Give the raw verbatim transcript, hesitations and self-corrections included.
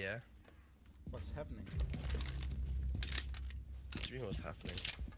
Yeah. What's happening? What do you mean what's happening?